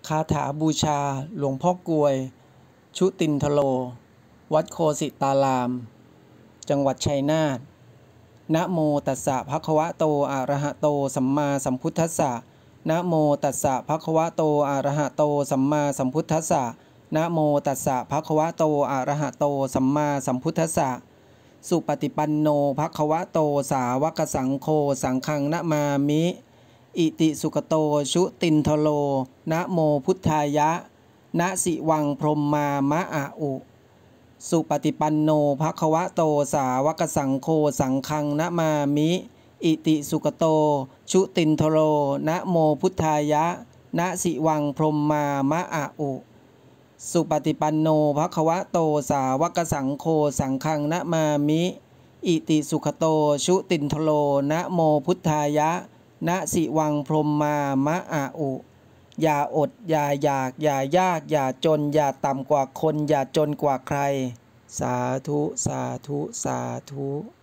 คาถาบูชาหลวงพ่อกลวยชุตินทโลวัดโคสิตารามจังหวัดชัยนาทนะโมตัสสะภะคะวะโตอะระหะโตสัมมาสัมพุทธัสสะนะโมตัสสะภะคะวะโตอะระหะโตสัมมาสัมพุทธัสสะนะโมตัสสะภะคะวะโตอะระหะโตสัมมาสัมพุทธัสสะสุปฏิปันโนภะคะวะโตสาวกสังโฆสังฆังนะมามิอิติสุขโตชุตินทโลนะโมพุทธายะนะสิวังพรหมมามะอะอุสุปฏิปันโนภะคะวะโตสาวกสังโฆสังฆังนะมามิอิติสุขโตชุตินทโลนะโมพุทธายะนะสิวังพรหมมามะอะอุสุปฏิปันโนภะคะวะโตสาวกสังโฆสังฆังนะมามิอิติสุขโตชุตินทโลนะโมพุทธายะนะสิวังพรหมมามะอะอุอย่าอดอย่าอยากอย่ายากอย่าจนอย่าต่ำกว่าคนอย่าจนกว่าใครสาธุสาธุสาธุ